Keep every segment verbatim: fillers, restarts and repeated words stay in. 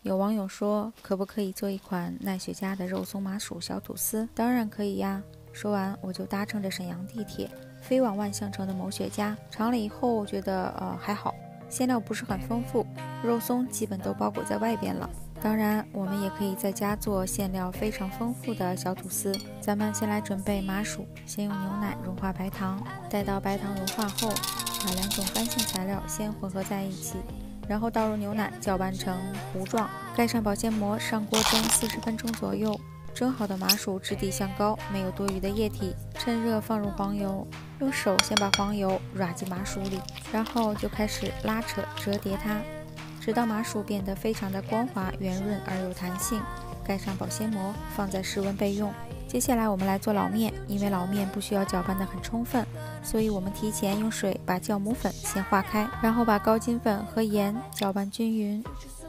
有网友说，可不可以做一款奈雪家的肉松麻薯小吐司？当然可以呀！说完，我就搭乘着沈阳地铁飞往万象城的某雪家。尝了以后，觉得呃还好，馅料不是很丰富，肉松基本都包裹在外边了。当然，我们也可以在家做馅料非常丰富的小吐司。咱们先来准备麻薯，先用牛奶融化白糖，待到白糖融化后，把两种干性材料先混合在一起。然后倒入牛奶，搅拌成糊状，盖上保鲜膜，上锅蒸四十分钟左右。蒸好的麻薯质地向高，没有多余的液体。趁热放入黄油，用手先把黄油揉进麻薯里，然后就开始拉扯折叠它，直到麻薯变得非常的光滑、圆润而有弹性。盖上保鲜膜，放在室温备用。接下来我们来做老面，因为老面不需要搅拌得很充分，所以我们提前用水把酵母粉先化开，然后把高筋粉和盐搅拌均匀，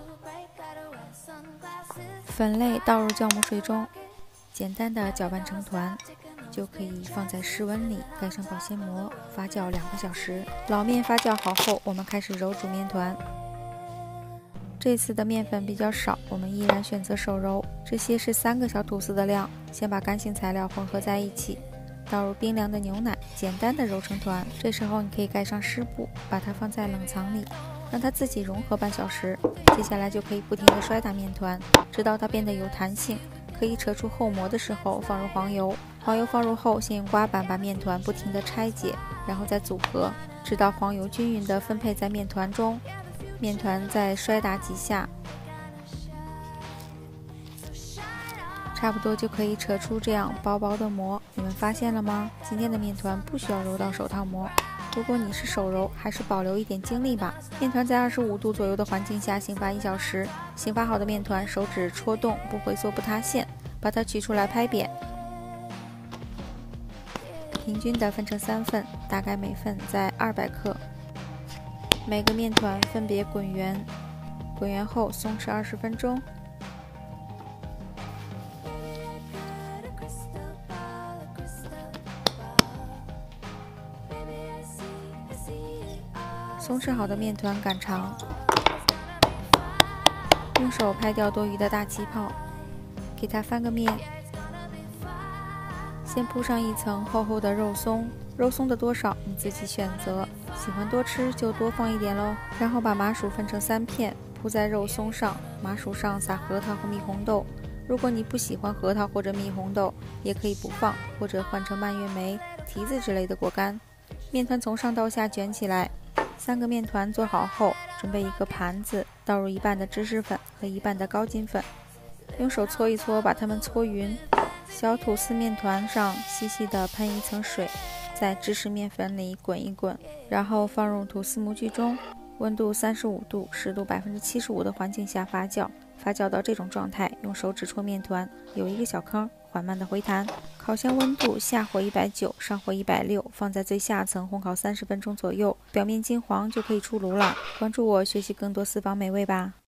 粉类倒入酵母水中，简单的搅拌成团，就可以放在室温里，盖上保鲜膜，发酵两个小时。老面发酵好后，我们开始揉煮面团。这次的面粉比较少，我们依然选择手揉。这些是三个小吐司的量。先把干性材料混合在一起，倒入冰凉的牛奶，简单的揉成团。这时候你可以盖上湿布，把它放在冷藏里，让它自己融合半小时。接下来就可以不停地摔打面团，直到它变得有弹性。可以扯出厚膜的时候，放入黄油。黄油放入后，先用刮板把面团不停地拆解，然后再组合，直到黄油均匀地分配在面团中。面团再摔打几下，差不多就可以扯出这样薄薄的膜。你们发现了吗？今天的面团不需要揉到手套膜。如果你是手揉，还是保留一点精力吧。面团在二十五度左右的环境下醒发一小时。醒发好的面团，手指戳动，不回缩不塌陷，把它取出来拍扁，平均的分成三份，大概每份在二百克。每个面团分别滚圆，滚圆后松弛二十分钟。松弛好的面团擀长，用手拍掉多余的大气泡，给它翻个面。先铺上一层厚厚的肉松，肉松的多少你自己选择，喜欢多吃就多放一点喽。然后把麻薯分成三片，铺在肉松上，麻薯上撒核桃和蜜红豆。如果你不喜欢核桃或者蜜红豆，也可以不放，或者换成蔓越莓、提子之类的果干。面团从上到下卷起来。三个面团做好后，准备一个盘子，倒入一半的芝士粉和一半的高筋粉，用手搓一搓，把它们搓匀。小吐司面团上细细的喷一层水，在芝士面粉里滚一滚，然后放入吐司模具中，温度三十五度、湿度百分之七十五的环境下发酵。发酵到这种状态，用手指戳面团，有一个小坑，缓慢的回弹。烤箱温度下火一百九，上火一百六，放在最下层烘烤三十分钟左右，表面金黄就可以出炉了。关注我，学习更多私房美味吧。